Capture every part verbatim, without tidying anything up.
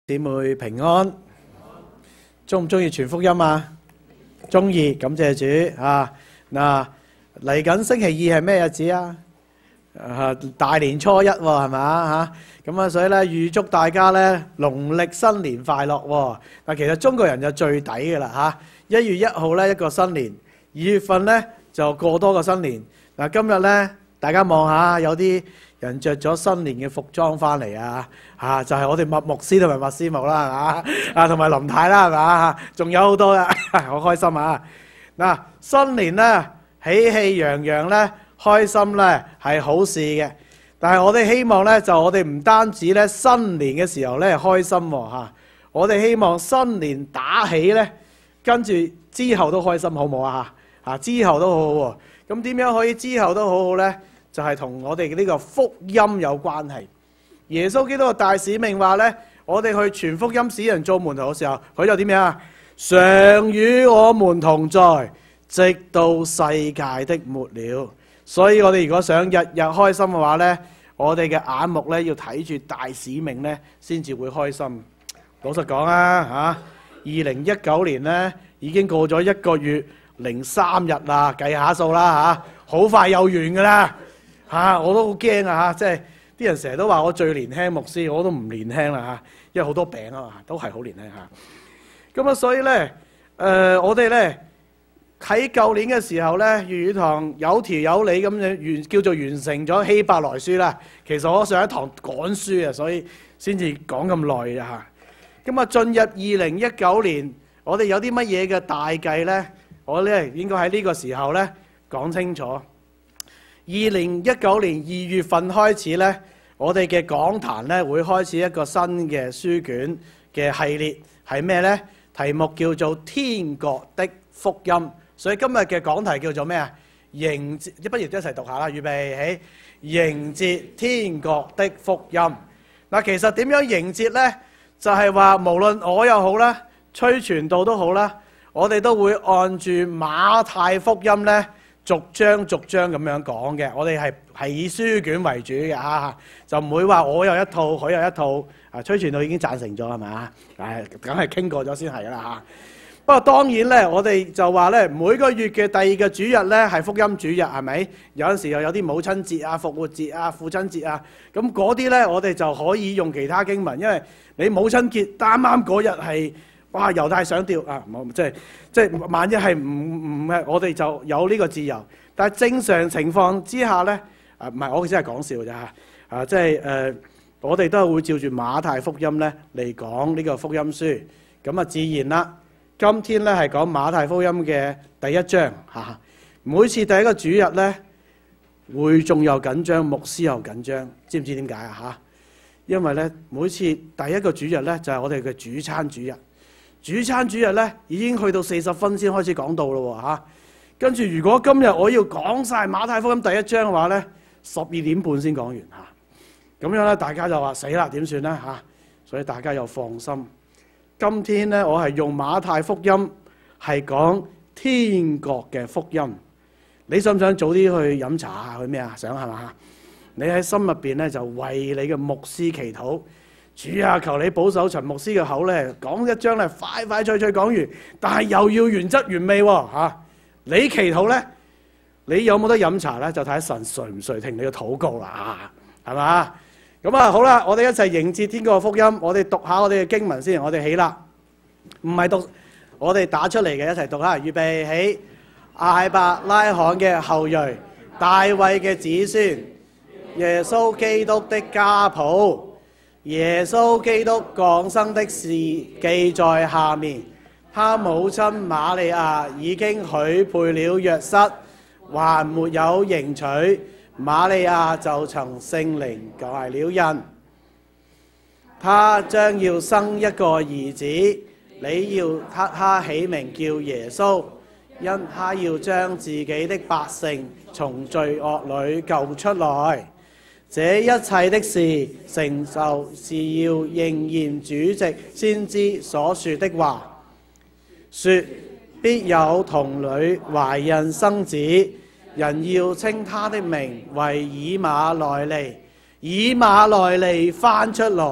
姊妹平安，中唔中意傳福音啊？中意，感謝主啊！嗱，嚟緊星期二係咩日子啊？啊，大年初一喎，係咪啊？嚇，咁啊，所以咧預祝大家咧農曆新年快樂喎！嗱，其實中國人就最抵嘅啦嚇，一月一號咧一個新年，二月份咧就過多個新年。嗱，今日咧大家望下，有啲人着咗新年嘅服裝翻嚟啊！嚇，就係、是、我哋麥牧師同埋麥師母啦，係嘛？啊，同埋林太啦，係嘛？仲有好多啊，好開心啊！嗱，新年咧喜氣洋洋咧，開心咧係好事嘅。但係我哋希望咧，就我哋唔單止咧新年嘅時候咧開心喎嚇，我哋希望新年打起咧，跟住之後都開心，好唔好啊？嚇，之後都好好喎。咁點樣可以之後都好好咧？就係同我哋嘅呢個福音有關係。耶穌基督嘅大使命話咧，我哋去傳福音使人做門徒嘅時候，佢就點樣啊？常與我們同在，直到世界的末了。所以我哋如果想日日開心嘅話咧，我哋嘅眼目咧要睇住大使命咧，先至會開心。老實講啊，嚇，二零一九年咧已經過咗一個月零三日啦，計下數啦嚇，好快又完㗎啦嚇，我都好驚啊嚇，即係啲人成日都話我最年輕牧師，我都唔年輕啦嚇，因為好多病啊嘛，都係好年輕嚇。咁啊，所以咧，誒、呃，我哋咧。喺舊年嘅時候咧，粵語堂有條有理咁樣完叫做完成咗希伯來書啦。其實我上一堂趕書啊，所以先至講咁耐啊嚇。咁啊，進入二零一九年，我哋有啲乜嘢嘅大計咧？我咧應該喺呢個時候咧講清楚。二零一九年二月份開始咧，我哋嘅講壇咧會開始一個新嘅書卷嘅系列，係咩咧？題目叫做《天國的福音》。所以今日嘅講題叫做咩啊？迎接，不如一齊讀下啦，預備起，迎接天國的福音。嗱，其實點樣迎接呢？就係話無論我又好啦，吹傳道都好啦，我哋都會按住馬太福音呢，逐章逐章咁樣講嘅。我哋係係以書卷為主嘅嚇，就唔會話我有一套，佢有一套。啊，吹傳道已經贊成咗係咪啊？誒，梗係傾過咗先係啦嚇。不過當然咧，我哋就話咧，每個月嘅第二個主日咧係福音主日，係咪？有陣時又有啲母親節啊、復活節啊、父親節啊，咁嗰啲咧我哋就可以用其他經文，因為你母親節啱啱嗰日係哇猶太上吊啊，冇即係即係萬一係唔唔係，我哋就有呢個自由。但係正常情況之下咧，啊唔係我只係講笑咋嚇，啊即係誒、呃、我哋都係會照住馬太福音咧嚟講呢個福音書，咁啊自然啦。今天咧係講馬太福音嘅第一章嚇，每次第一個主日咧，會眾又緊張，牧師又緊張，知唔知點解啊嚇？因為咧每次第一個主日咧就係我哋嘅主餐主日，主餐主日咧已經去到四十分先開始講道咯嚇，跟住如果今日我要講晒馬太福音第一章嘅話咧，十二點半先講完嚇，咁樣咧大家就話死啦點算咧嚇？所以大家又放心。今天咧，我係用馬太福音係講天國嘅福音。你想唔想早啲去飲茶啊？去咩啊？想係嘛？你喺心入邊咧就為你嘅牧師祈禱，主啊，求你保守陳牧師嘅口咧，講一章咧快快脆脆講完，但係又要原汁原味喎嚇。你祈禱咧，你有冇得飲茶咧？就睇下神垂唔垂聽你嘅禱告啦，係嘛？咁啊，好啦，我哋一齊迎接天國嘅福音。我哋讀下我哋嘅經文先。我哋起啦，唔係讀，我哋打出嚟嘅，一齊讀下。預備起，亞伯拉罕嘅後裔，大衛嘅子孫，耶穌基督的家譜，耶穌基督降生的事記在下面。他母親瑪利亞已經許配了約瑟，還沒有迎娶。瑪利亞就曾聖靈懷了孕，他將要生一個兒子，你要他他起名叫耶穌，因他要將自己的百姓從罪惡裏救出來。這一切的事成就是要應驗主藉先知所說的話，說必有童女懷孕生子。人要稱他的名為以馬內利，以馬內利翻出來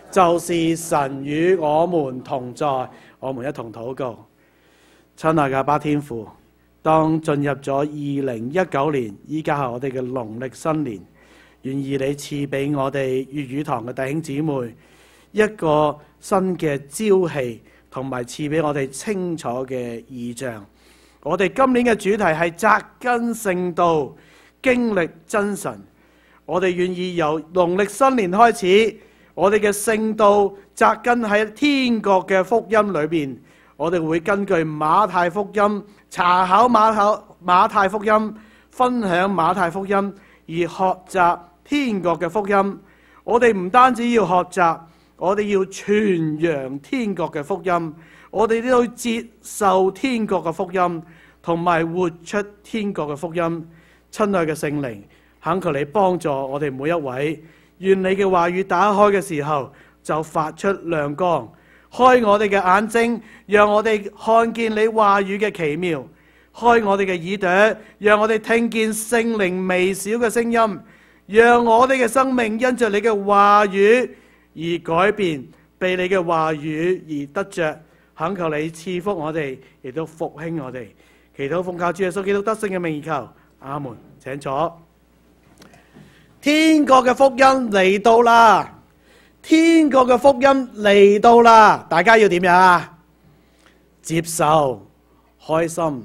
就是神與我們同在。我們一同禱告。親愛嘅阿爸天父，當進入咗二零一九年，依家係我哋嘅農曆新年，願意你賜俾我哋粵語堂嘅弟兄姊妹一個新嘅朝氣，同埋賜俾我哋清楚嘅異象。我哋今年嘅主題係扎根聖道，經歷真神。我哋願意由農曆新年開始，我哋嘅聖道扎根喺天國嘅福音裏邊。我哋會根據馬太福音查考馬太馬太福音，分享馬太福音，而學習天國嘅福音。我哋唔單止要學習，我哋要傳揚天國嘅福音。我哋都要接受天國嘅福音，同埋活出天國嘅福音。親愛嘅聖靈，懇求你幫助我哋每一位。願你嘅話語打開嘅時候就發出亮光，開我哋嘅眼睛，讓我哋看見你話語嘅奇妙；開我哋嘅耳朵，讓我哋聽見聖靈微小嘅聲音；讓我哋嘅生命因着你嘅話語而改變，被你嘅話語而得着。懇求你賜福我哋，亦都復興我哋。祈禱奉靠主耶穌基督得勝嘅名而求，阿門。請坐。天國嘅福音嚟到啦！天國嘅福音嚟到啦！大家要點樣啊？接受，開心。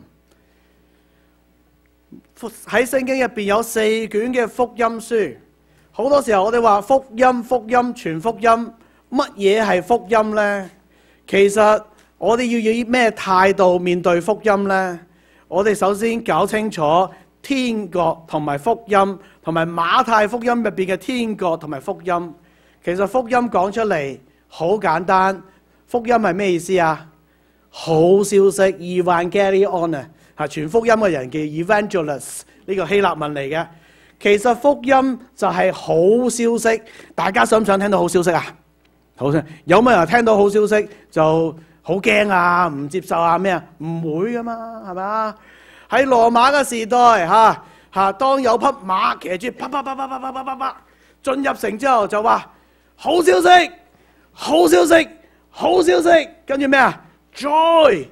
喺聖經入邊有四卷嘅福音書，好多時候我哋話福音、福音、全福音，乜嘢係福音呢？其實我哋要以咩態度面對福音呢？我哋首先搞清楚天國同埋福音，同埋馬太福音入邊嘅天國同埋福音。其實福音講出嚟好簡單，福音係咩意思啊？好消息 ，evangelion 啊，係傳福音嘅人叫 evangelist， 呢個希臘文嚟嘅。其實福音就係好消息，大家想唔想聽到好消息啊？好聲，有冇人聽到好消息就好驚啊？唔接受啊？咩啊？唔會噶嘛，係咪？喺羅馬嘅時代，嚇嚇，當有匹馬騎住，啪啪啪啪啪啪啪啪啪進入城之後就話。好消息，好消息，好消息，跟住咩啊 ？Joy，joy，joy，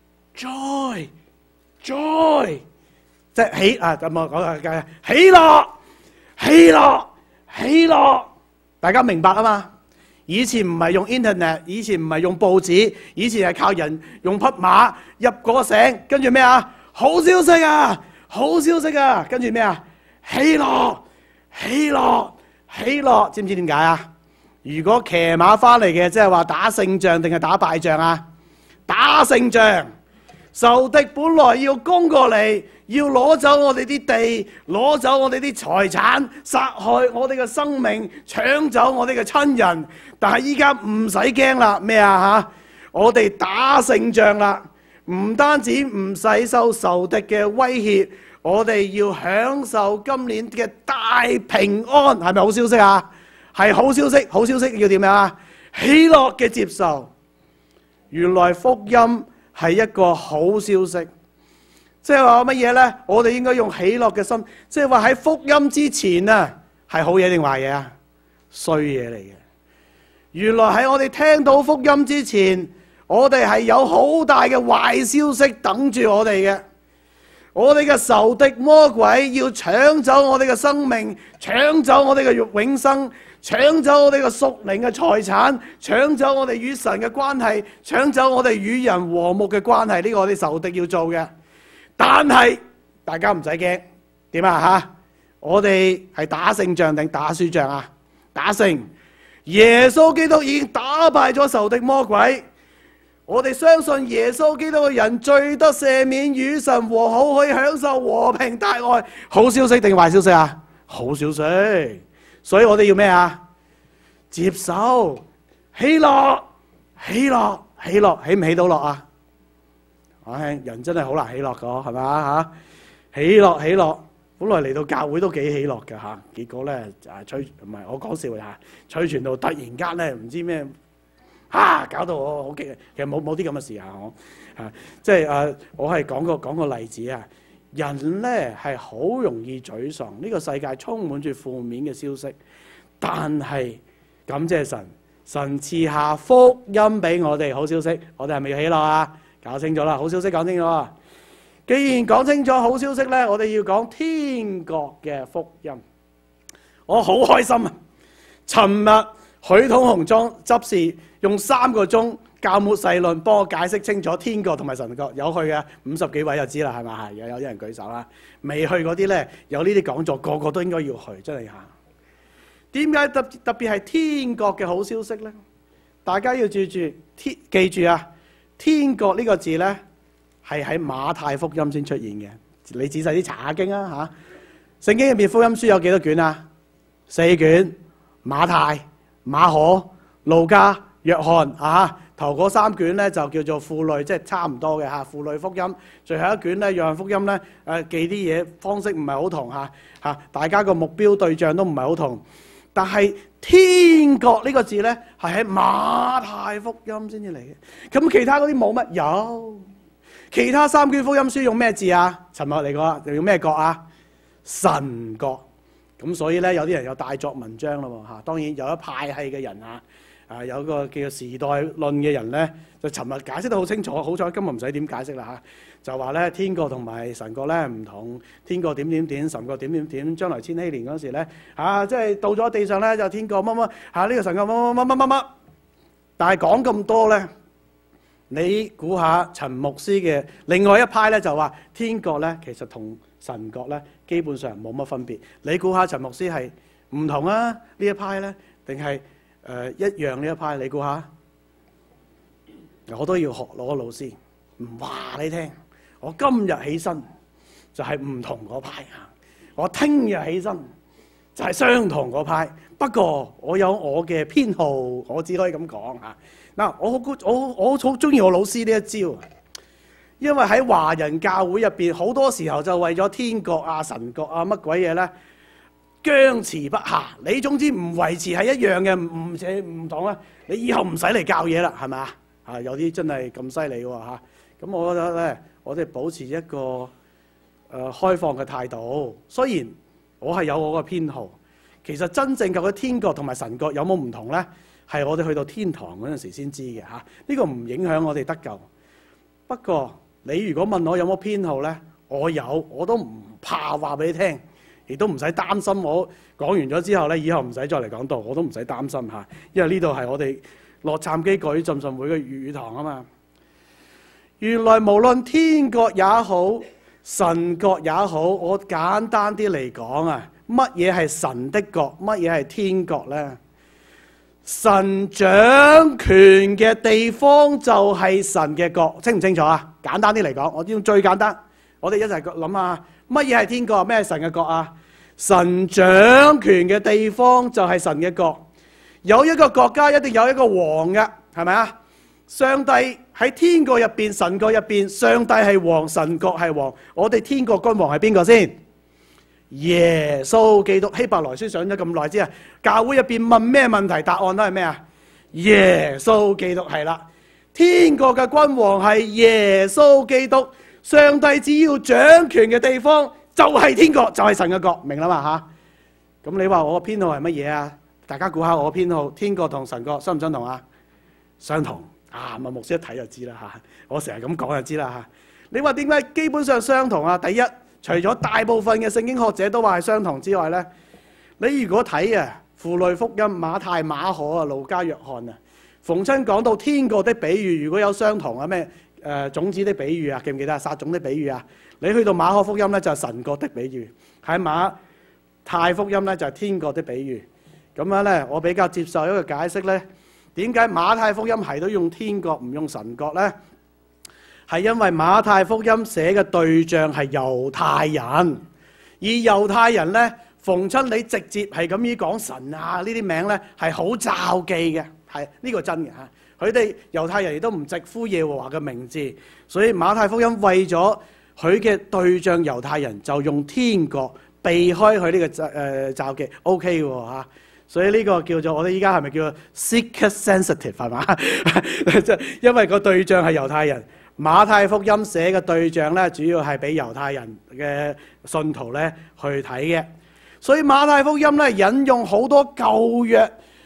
即係喜啊！咁我講嘅喜樂，喜樂，喜樂，大家明白啊嘛？以前唔係用 internet， 以前唔係用報紙，以前係靠人用匹馬入嗰個城，跟住咩啊？好消息啊，好消息啊，跟住咩啊？喜樂，喜樂，喜樂，知唔知點解啊？如果騎馬翻嚟嘅，即係話打勝仗定係打敗仗啊？打勝仗，仇敵本來要攻過嚟，要攞走我哋啲地，攞走我哋啲財產，殺害我哋嘅生命，搶走我哋嘅親人。但係依家唔使驚啦，咩啊嚇？我哋打勝仗啦，唔單止唔使受仇敵嘅威脅，我哋要享受今年嘅大平安，係咪好消息啊？係好消息，好消息要點樣啊？喜樂嘅接受。原來福音係一個好消息，即係話乜嘢呢？我哋應該用喜樂嘅心，即係話喺福音之前啊，係好嘢定壞嘢啊？衰嘢嚟嘅。原來喺我哋聽到福音之前，我哋係有好大嘅壞消息等住我哋嘅。我哋嘅仇敵魔鬼要搶走我哋嘅生命，搶走我哋嘅永生，搶走我哋嘅屬靈嘅財產，搶走我哋與神嘅關係，搶走我哋與人和睦嘅關係。呢個我哋仇敵要做嘅。但係大家唔使驚，點啊吓？我哋係打勝仗定打輸仗啊？打勝。耶穌基督已經打敗咗仇敵魔鬼。我哋相信耶穌基督嘅人罪得赦免，與神和好，可以享受和平大愛。好消息定壞消息啊？好消息。所以我哋要咩啊？接受，喜樂，喜樂，喜樂，喜唔喜到樂啊？唉，人真係好難喜樂噶，係咪啊？吓，喜樂，喜樂，本來嚟到教會都幾喜樂噶吓，結果咧啊，吹唔係我講笑吓，吹傳道突然間咧唔知咩。啊！搞到我好激啊！其實冇冇啲咁嘅事啊！我啊，即係啊，我係講個講個例子啊。人咧係好容易沮喪，呢個世界充滿住負面嘅消息，但係感謝神， 神賜下福音俾我哋，好消息。我哋係咪要喜樂啊？搞清楚啦，好消息講清楚啊！既然講清楚好消息咧，我哋要講天國嘅福音。我好開心啊！尋日許統雄莊執事用三個鐘教牧細論幫我解釋清楚天國同埋神國。有去嘅五十幾位就知啦，係咪？係有有啲人舉手啦。未去嗰啲咧，有呢啲講座，個個都應該要去，真係嚇。點解特特別係天國嘅好消息咧？大家要記住，天記住啊！天國呢個字咧係喺馬太福音先出現嘅。你仔細啲查下經啊嚇。聖經入面福音書有幾多卷啊？四卷。馬太、馬可、路加、約翰啊，頭嗰三卷咧就叫做父類，即係差唔多嘅嚇。父類福音，最後一卷咧約翰福音咧，誒記啲嘢方式唔係好同嚇嚇，大家個目標對象都唔係好同。但係天國呢個字咧係喺馬太福音先至嚟嘅。咁其他嗰啲冇乜？有其他三卷福音書用咩字啊？尋日嚟過，又用咩國啊？神國。咁所以咧，有啲人有大作文章咯喎嚇。當然有一派系嘅人啊，啊有個叫做時代論嘅人咧，就尋日解釋得好清楚。好彩今日唔使點解釋啦嚇。就話咧天國同埋神國咧唔同，天國點點點，神國點點點。將來千禧年嗰時咧，啊即係到咗地上咧就天國乜乜嚇，呢個神國乜乜乜乜乜乜。但係講咁多咧，你估下陳牧師嘅另外一派咧就話天國咧其實同神國咧基本上冇乜分別。你估下陳牧師係唔同啊呢一派咧，定係誒一樣呢一派？你估下？我都要學攞個老師，唔話你聽。我今日起身就係唔同嗰派啊，我聽日起身就係相同嗰派。不過我有我嘅偏好，我只可以咁講嚇。嗱，我好我我好中意我老師呢一招。因為喺華人教會入邊，好多時候就為咗天國啊、神國啊乜鬼嘢咧，僵持不下。你總之唔維持係一樣嘅，唔寫唔同啊，你以後唔使嚟教嘢啦，係咪啊？啊，有啲真係咁犀利喎嚇。咁我覺得咧，我哋保持一個誒、呃、開放嘅態度。雖然我係有我嘅偏好，其實真正嘅天國同埋神國有冇唔同咧？係我哋去到天堂嗰陣時先知嘅嚇。呢、這個唔影響我哋得救。不過，你如果問我有冇偏好呢？我有，我都唔怕話俾你聽，亦都唔使擔心。我講完咗之後呢，以後唔使再嚟講道，我都唔使擔心嚇，因為呢度係我哋洛杉磯國語浸信會嘅粵語堂啊嘛。原來無論天國也好，神國也好，我簡單啲嚟講啊，乜嘢係神的國，乜嘢係天國呢？神掌權嘅地方就係神嘅國，清唔清楚啊？簡單啲嚟講，我用最簡單，我哋一齊諗下，乜嘢係天國，咩係神嘅國啊？神掌權嘅地方就係神嘅國。有一個國家一定有一個王嘅，係咪啊？上帝喺天國入邊，神國入邊，上帝係王，神國係王。我哋天國君王係邊個先？耶穌基督。希伯來書上咗咁耐之後，教會入邊問咩問題，答案都係咩啊？耶穌基督係啦。天國嘅君王係耶穌基督。上帝只要掌權嘅地方就係天國，就係神嘅國，明啦嘛吓？咁你話我嘅偏好係乜嘢啊？大家估下我嘅偏好，天國同神國相唔相同啊？相同啊！麥牧師一睇就知啦吓，我成日咁講就知啦吓。你話點解基本上相同啊？第一，除咗大部分嘅聖經學者都話係相同之外咧，你如果睇啊符類福音、馬太、馬可啊、路加、約翰啊，逢親講到天國的比喻，如果有相同啊咩誒種子的比喻啊，記唔記得啊？撒種的比喻啊，你去到馬可福音咧就係神國的比喻，喺馬太福音咧就係天國的比喻。咁樣咧，我比較接受一個解釋咧，點解馬太福音係都用天國唔用神國咧？係因為馬太福音寫嘅對象係猶太人，而猶太人咧，逢親你直接係咁樣講神啊呢啲名咧，係好罩忌嘅，係呢個真嘅嚇。佢哋猶太人亦都唔直呼耶和華嘅名字，所以馬太福音為咗佢嘅對象猶太人，就用天國避開佢呢個誒罩忌 ，OK 喎嚇。所以呢個叫做我哋依家係咪叫做 seeker sensitive 係嘛？因為個對象係猶太人。馬太福音寫嘅對象咧，主要係俾猶太人嘅信徒咧去睇嘅。所以馬太福音咧引用好多舊約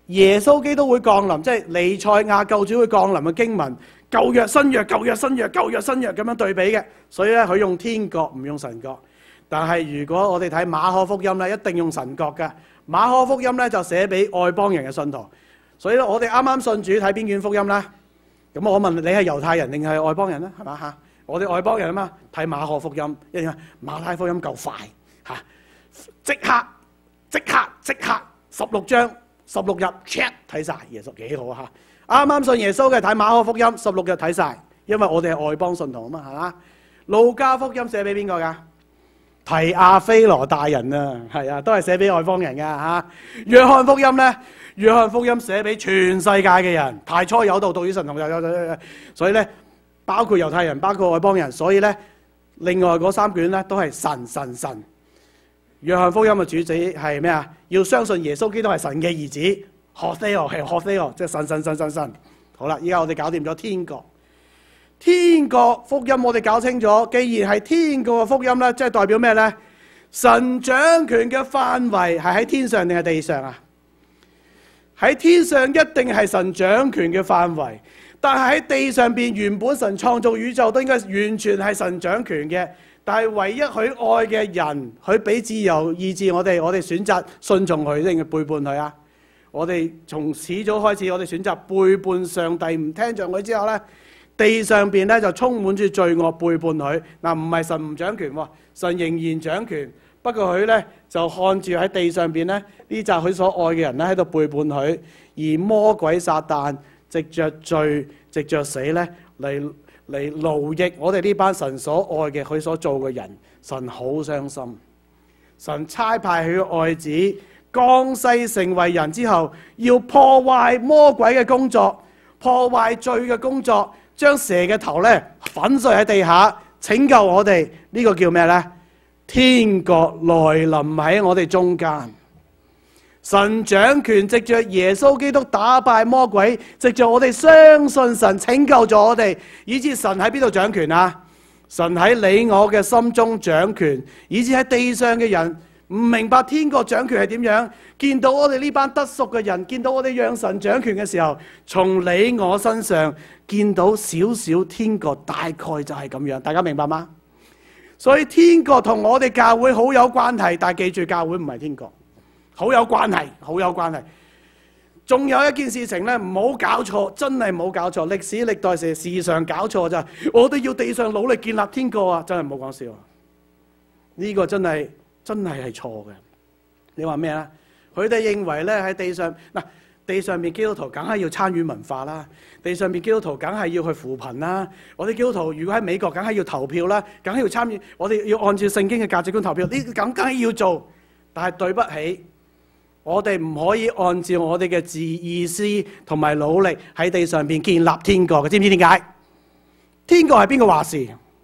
耶穌基督會降臨，即係彌賽亞救主會降臨嘅經文，舊約新約舊約新約舊約新約咁樣對比嘅，所以咧佢用天國唔用神國。但係如果我哋睇馬可福音咧，一定用神國嘅。馬可福音咧就寫俾外邦人嘅信徒，所以咧我哋啱啱信主睇邊卷福音啦？咁我問你係猶太人定係外邦人咧？係嘛嚇？我哋外邦人啊嘛，睇馬可福音，一樣馬太福音夠快嚇，即刻即刻即刻十六章十六日 check 睇晒耶穌幾好嚇！啱啱信耶穌嘅睇馬可福音十六日睇晒，因為我哋係外邦信徒啊嘛，係嘛？路加福音寫俾邊個㗎？提亞非羅大人啊，係啊，都係寫俾外邦人㗎嚇。約翰福音咧，約翰福音寫俾全世界嘅人，太初有道，道與神同在，所以咧包括猶太人，包括外邦人，所以咧另外嗰三卷咧都係神神神。約翰福音嘅主旨係咩啊？要相信耶穌基督係神嘅兒子，學呢個係學呢個，即係神神神神神。好啦，依家我哋搞掂咗天國。天國福音我哋搞清楚，既然係天國嘅福音咧，即係代表咩咧？神掌權嘅範圍係喺天上定係地上啊？喺天上一定係神掌權嘅範圍，但係喺地上邊原本神創造宇宙都應該完全係神掌權嘅，但係唯一佢愛嘅人，佢俾自由意志我哋，我哋選擇順從佢定係背叛佢啊？我哋從始早開始，我哋選擇背叛上帝，唔聽從佢之後咧。地上邊咧就充滿住罪惡，背叛佢。嗱，唔係神唔掌權喎，神仍然掌權。不過佢咧就看住喺地上邊咧，呢就係佢所愛嘅人咧喺度背叛佢，而魔鬼撒旦藉着罪、藉着死咧嚟嚟奴役我哋呢班神所愛嘅佢所做嘅人。神好傷心，神差派佢嘅愛子降世成為人之後，要破壞魔鬼嘅工作，破壞罪嘅工作。將蛇嘅頭咧粉碎喺地下，拯救我哋。呢、這個叫咩咧？天國來臨喺我哋中間，神掌權，藉着耶穌基督打敗魔鬼，藉着我哋相信神拯救咗我哋，以致神喺邊度掌權啊？神喺你我嘅心中掌權，以致喺地上嘅人唔明白天國掌權係點樣，見到我哋呢班得贖嘅人，見到我哋讓神掌權嘅時候，從你我身上見到少少天國，大概就係咁樣，大家明白嗎？所以天國同我哋教會好有關係，但係記住教會唔係天國，好有關係，好有關係。仲有一件事情咧，唔好搞錯，真係唔好搞錯。歷史歷代時時常搞錯就係，我哋要地上努力建立天國啊！真係唔好講笑，呢個真係真係係錯嘅。你話咩啊？佢哋認為咧喺地上嗱。地上面基督徒梗係要參與文化啦，地上面基督徒梗係要去扶貧啦。我哋基督徒如果喺美國，梗係要投票啦，梗係要參與。我哋要按照聖經嘅價值觀投票，呢梗梗係要做。但係對不起，我哋唔可以按照我哋嘅自意思同埋努力喺地上邊建立天國嘅。知唔知點解？天國係邊個話事？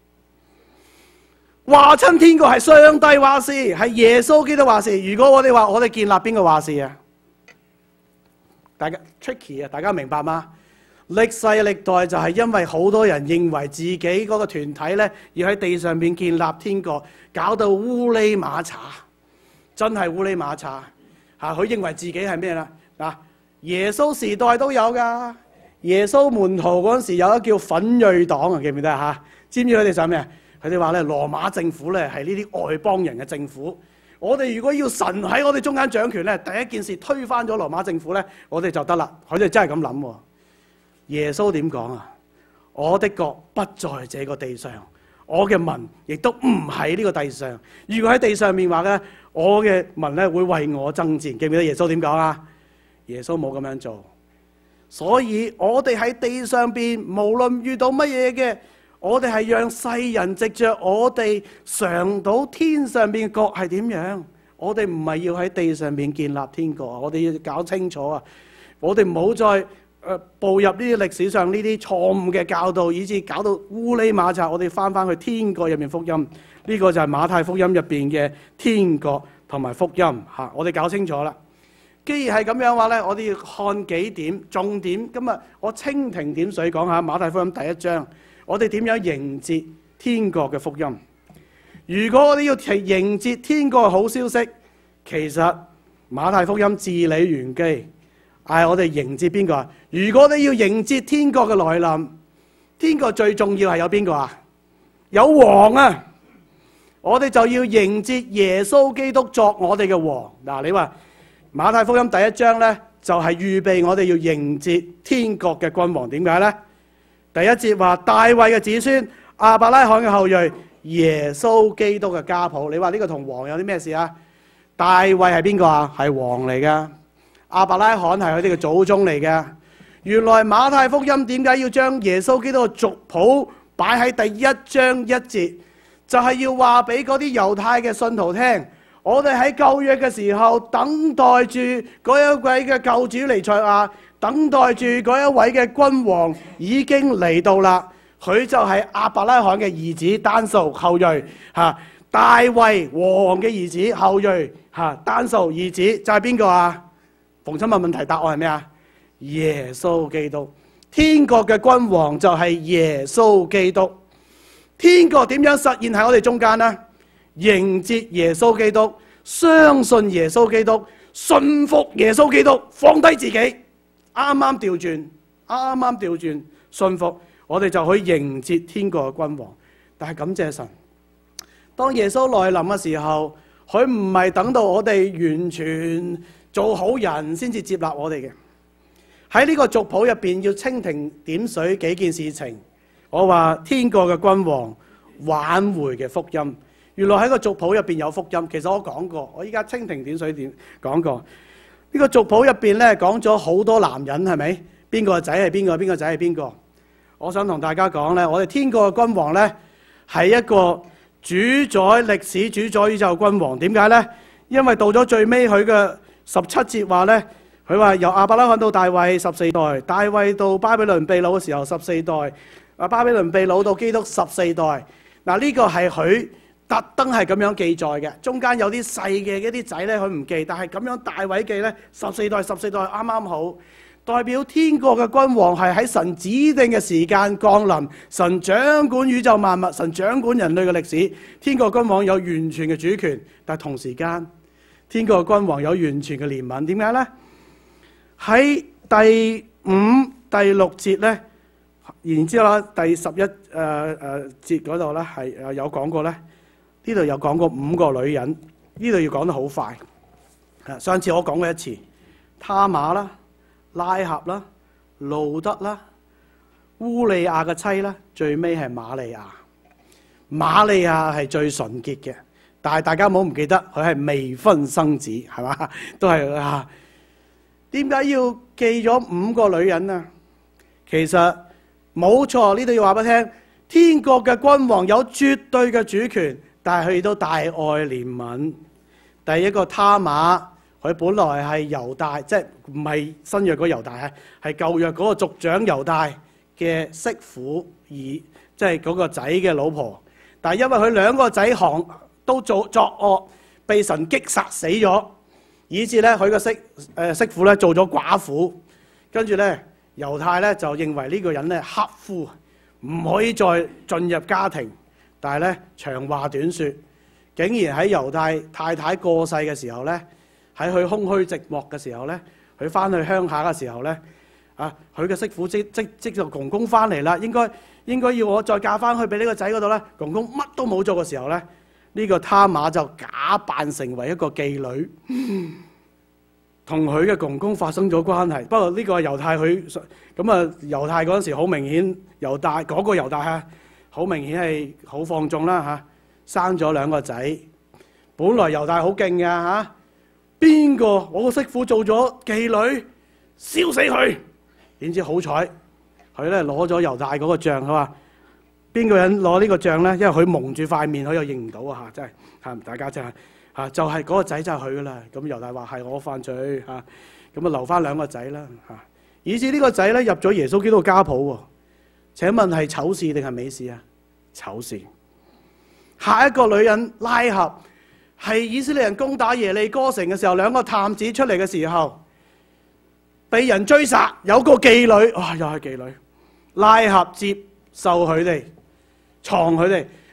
話親天國係上帝話事，係耶穌基督話事。如果我哋話我哋建立邊個話事啊？大家 tricky 啊！大家明白嗎？歷世歷代就係因為好多人認為自己嗰個團體咧，要喺地上邊建立天國，搞到烏哩馬查，真係烏哩馬查嚇！佢認為自己係咩啦？嗱，耶穌時代都有㗎。耶穌門徒嗰陣時有一個叫奮銳黨啊，記唔記得嚇？知唔知佢哋想咩？佢哋話咧，羅馬政府咧係呢啲外邦人嘅政府。我哋如果要神喺我哋中間掌權咧，第一件事推翻咗羅馬政府咧，我哋就得啦。佢哋真係咁諗。耶穌點講啊？我的國不在這個地上，我嘅民亦都唔喺呢個地上。如果喺地上面話咧，我嘅民咧會為我爭戰。記唔記得耶穌點講啊？耶穌冇咁樣做。所以我哋喺地上邊，無論遇到乜嘢嘅，我哋係讓世人藉着我哋嘗到天上邊嘅國係點樣。我哋唔係要喺地上邊建立天國，我哋要搞清楚啊！我哋唔好再誒、呃、步入呢啲歷史上呢啲錯誤嘅教導，以致搞到烏哩馬查。我哋翻翻去天國入面福音，呢、這個就係馬太福音入邊嘅天國同埋福音嚇。我哋搞清楚啦。既然係咁樣話咧，我哋要看幾點重點。今日我蜻蜓點水講下馬太福音第一章。我哋點樣迎接天國嘅福音？如果我哋要迎接天國嘅好消息，其實馬太福音字裏玄機嗌我哋迎接邊個啊？如果你要迎接天國嘅來臨，天國最重要係有邊個啊？有王啊！我哋就要迎接耶穌基督作我哋嘅王。嗱，你話馬太福音第一章咧，就係預備我哋要迎接天國嘅君王。點解咧？第一節話大衛嘅子孫，亞伯拉罕嘅後裔，耶穌基督嘅家譜。你話呢個同王有啲咩事啊？大衛係邊個啊？係王嚟噶。亞伯拉罕係佢哋嘅祖宗嚟嘅。原來馬太福音點解要將耶穌基督嘅族譜擺喺第一章一節，就係要話俾嗰啲猶太嘅信徒聽，我哋喺舊約嘅時候等待住嗰一位嘅救主彌賽亞，等待住嗰一位嘅君王已經嚟到啦。佢就係亞伯拉罕嘅兒子單數後裔，吓大衛王嘅兒子後裔，吓單數兒子就係邊個啊？逢親問問題，答案係咩啊？耶穌基督。天國嘅君王就係耶穌基督。天國點樣實現喺我哋中間呢？迎接耶穌基督，相信耶穌基督，信服耶穌基督，放低自己，啱啱調轉，啱啱調轉，信服，我哋就去迎接天國嘅君王。但係感謝神，當耶穌來臨嘅時候，佢唔係等到我哋完全做好人先至接納我哋嘅。喺呢個族譜入邊要蜻蜓點水幾件事情。我話天國嘅君王挽回嘅福音，原來喺個族譜入邊有福音。其實我講過，我依家蜻蜓點水點講過。呢、這個族譜入邊咧講咗好多男人，係咪？邊個仔係邊個？邊個仔係邊個？我想同大家講咧，我哋天國嘅君王咧係一個主宰歷史、主宰宇宙君王。點解咧？因為到咗最尾佢嘅十七節話咧。佢話由亞伯拉罕到大衛十四代，大衛到巴比倫被擄嘅時候十四代，啊巴比倫被擄到基督十四代。嗱，呢個係佢特登係咁樣記載嘅，中間有啲細嘅一啲仔咧佢唔記，但係咁樣大衛記咧十四代十四代啱啱好，代表天國嘅君王係喺神指定嘅時間降臨，神掌管宇宙萬物，神掌管人類嘅歷史。天國君王有完全嘅主權，但係同時間天國嘅君王有完全嘅憐憫。點解咧？喺第五、第六節咧，然之後啦，第十一誒誒節嗰度咧係誒有講過咧，呢度有講過五個女人，呢度要講得好快。啊，上次我講過一次，他瑪啦、拉合啦、路德啦、烏利亞嘅妻啦，最尾係瑪利亞。瑪利亞係最純潔嘅，但係大家唔好唔記得，佢係未婚生子，係嘛？都係啊。點解要記咗五個女人啊？其實冇錯，呢度要話俾你聽，天國嘅君王有絕對嘅主權，但係佢亦都大愛憐憫。第一個他瑪，佢本來係猶大，即係唔係新約嗰猶大啊，係舊約嗰個族長猶大嘅媳婦，而即係嗰個仔嘅老婆。但係因為佢兩個仔行都做作惡，被神擊殺死咗。以至咧，佢個媳誒媳婦咧做咗寡婦，跟住咧猶太咧就認為呢個人咧克夫，唔可以再進入家庭。但係咧長話短説，竟然喺猶太太太過世嘅時候咧，喺佢空虛寂寞嘅時候咧，佢翻去鄉下嘅時候咧，啊佢嘅媳婦即即即就公公翻嚟啦，應該應該要我再嫁翻去俾呢個仔嗰度咧，公公乜都冇做嘅時候咧。呢個他瑪就假扮成為一個妓女，同佢嘅公公發生咗關係。不過呢個係猶太佢咁啊，猶太嗰陣時好明顯，猶大嗰個猶大嚇好明顯係好放縱啦嚇，生咗兩個仔。本來猶大好勁嘅嚇，邊個我個媳婦做咗妓女，燒死佢。點知好彩，佢咧攞咗猶大嗰個杖，佢話。邊個人攞呢個杖咧？因為佢蒙住塊面，佢又認唔到啊！嚇，真係嚇，大家真係嚇，就係、是、嗰個仔就係佢噶啦。咁猶大話係我犯罪嚇，咁啊留翻兩個仔啦嚇。以至呢個仔咧入咗耶穌基督家譜喎。請問係醜事定係美事啊？醜事。下一個女人拉合係以色列人攻打耶利哥城嘅時候，兩個探子出嚟嘅時候，被人追殺，有個妓女，哇、哦！又係妓女，拉合接受佢哋。藏佢哋，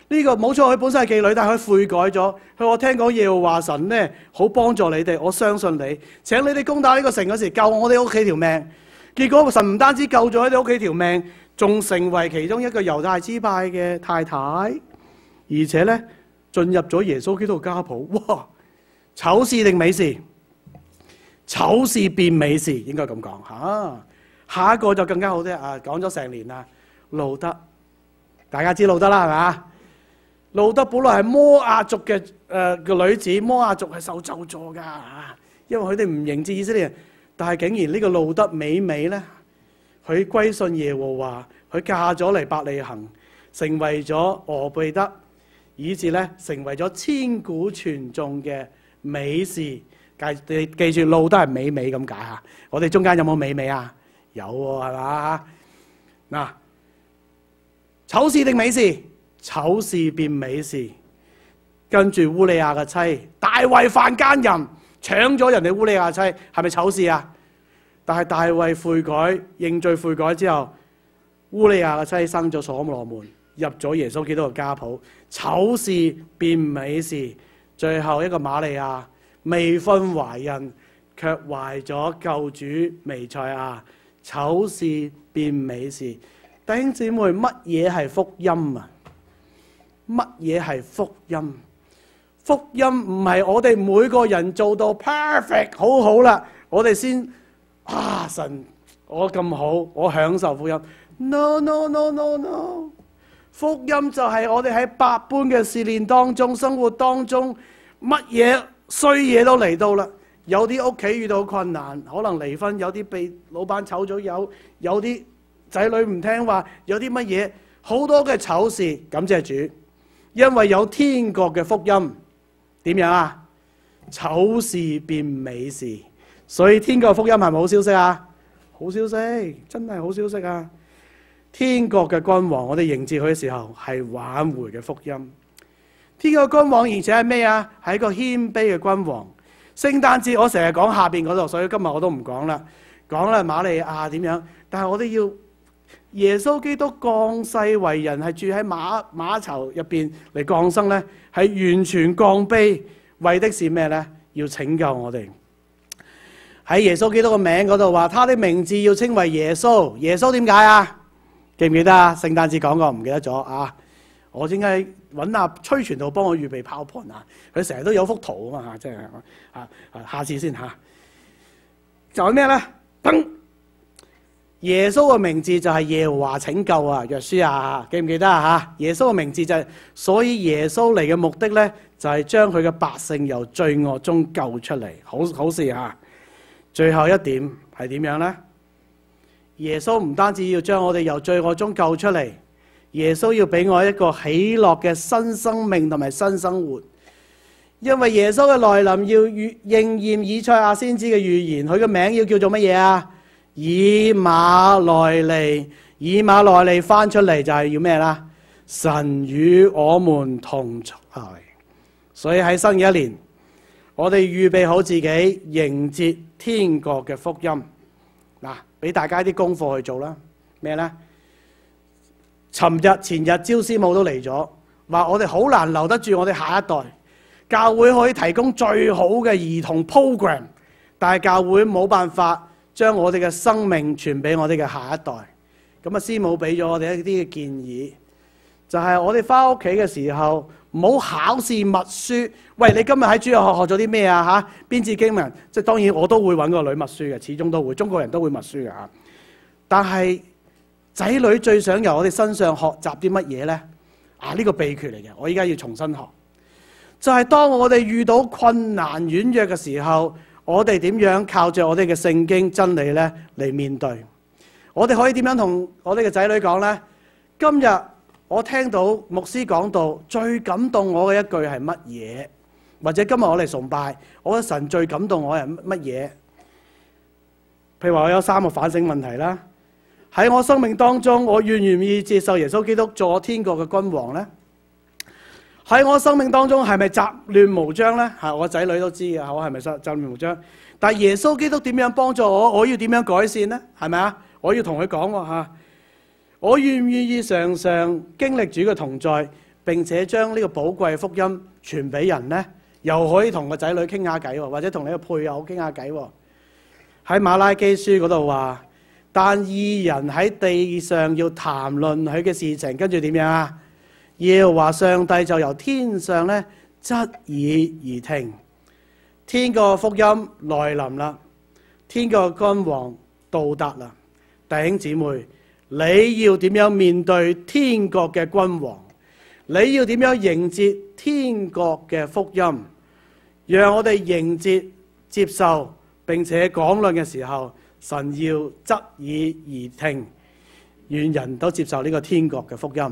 呢個冇錯，佢本身係妓女，但係佢悔改咗。佢話我聽講耶和華神咧好幫助你哋，我相信你，請你哋攻打呢個城嗰時救我哋屋企條命。結果神唔單止救咗你哋屋企條命，仲成為其中一個猶太支派嘅太太，而且咧進入咗耶穌基督嘅家譜。哇！醜事定美事？醜事變美事，應該咁講嚇。下一個就更加好啲啊！講咗成年啦，路德，大家知路德啦係嘛？路德本來係摩亞族嘅誒個女子，摩亞族係受咒詛㗎嚇，因為佢哋唔認知以色列人。但係竟然呢個路德美美咧，佢歸信耶和華，佢嫁咗嚟伯利恆，成為咗俄貝德，以至咧成為咗千古傳頌嘅美事。記記住，路德係美美咁解嚇。我哋中間有冇美美啊？有喎，係嘛？嗱，醜事定美事？醜事變美事。跟住烏利亞嘅妻大衛犯奸淫，搶咗人哋烏利亞妻，係咪醜事啊？但係大衛悔改認罪悔改之後，烏利亞嘅妻生咗所羅門，入咗耶穌基督嘅家譜。醜事變美事，最後一個瑪利亞未婚懷孕，卻懷咗救主彌賽亞。醜事變美事，弟兄姊妹，乜嘢係福音啊？乜嘢係福音？福音唔係我哋每個人做到 perfect 好好啦，我哋先啊神我咁好，我享受福音。No no no no no， 福音就係我哋喺百般嘅試煉當中，生活當中乜嘢衰嘢都嚟到啦。有啲屋企遇到困難，可能離婚，有啲被老闆炒咗魷，有啲仔女唔聽話，有啲乜嘢好多嘅醜事。感謝主，因為有天國嘅福音。點樣啊？醜事變美事，所以天國福音係咪好消息啊？好消息，真係好消息啊！天國嘅君王，我哋迎接佢嘅時候係挽回嘅福音。天國君王，而且係咩啊？係一個謙卑嘅君王。聖誕節我成日講下邊嗰度，所以今日我都唔講啦。講啦瑪利亞點樣？但係我哋要耶穌基督降世為人，係住喺馬馬槽入邊嚟降生咧，係完全降卑，為的是咩咧？要拯救我哋。喺耶穌基督嘅名嗰度話，他的名字要稱為耶穌。耶穌點解啊？記唔記得啊？聖誕節講過，唔記得咗啊？我應該揾阿崔傳道幫我預備 PowerPoint啊！佢成日都有幅圖啊嘛，即係啊啊！下次先嚇。就係咩咧？噔！耶穌嘅名字就係耶和華拯救啊！約書亞記唔記得啊？嚇！耶穌嘅名字就係，所以耶穌嚟嘅目的咧，就係將佢嘅百姓由罪惡中救出嚟。好好事嚇！最後一點係點樣咧？耶穌唔單止要將我哋由罪惡中救出嚟。耶穌要俾我一個喜樂嘅新生命同埋新生活，因為耶穌嘅來臨要應驗以賽亞先知嘅預言，佢嘅名要叫做乜嘢啊？以馬內利，以馬內利翻出嚟就係要咩啦？神與我們同在。所以喺新嘅一年，我哋預備好自己迎接天國嘅福音。嗱，俾大家啲功課去做啦。咩咧？尋日前日招師母都嚟咗，話我哋好難留得住我哋下一代。教會可以提供最好嘅兒童 program， 但係教會冇辦法將我哋嘅生命傳俾我哋嘅下一代。咁啊，師母俾咗我哋一啲嘅建議，就係、是、我哋翻屋企嘅時候唔好考試默書。喂，你今日喺主日學學咗啲咩啊？嚇，邊節經文？即係當然我都會揾個女默書嘅，始終都會，中國人都會默書嘅嚇。但係仔女最想由我哋身上學習啲乜嘢呢？啊，呢、這個秘訣嚟嘅，我依家要重新學。就係、是、當我哋遇到困難軟弱嘅時候，我哋點樣靠着我哋嘅聖經真理呢嚟面對？我哋可以點樣同我哋嘅仔女講呢？今日我聽到牧師講到最感動我嘅一句係乜嘢？或者今日我嚟崇拜，我覺得神最感動我係乜嘢？譬如話我有三個反省問題啦。喺我生命當中，我願唔願意接受耶穌基督做我天國嘅君王呢？喺我生命當中係咪雜亂無章呢？係我仔女都知嘅，我係咪雜亂無章？但係耶穌基督點樣幫助我？我要點樣改善呢？係咪啊？我要同佢講喎嚇，我願唔願意常常經歷主嘅同在， 並且將呢個寶貴福音傳俾人呢，又可以同個仔女傾下偈喎，或者同你個配偶傾下偈喎。喺馬拉基書嗰度話，但義人喺地上要談論佢嘅事情，跟住點樣啊？要話上帝就由天上咧側耳而聽，天國福音來臨啦，天國君王到達啦。弟兄姊妹，你要點樣面對天國嘅君王？你要點樣迎接天國嘅福音？讓我哋迎接、接受並且講論嘅時候，神要側耳而聽，願人都接受呢個天國嘅福音。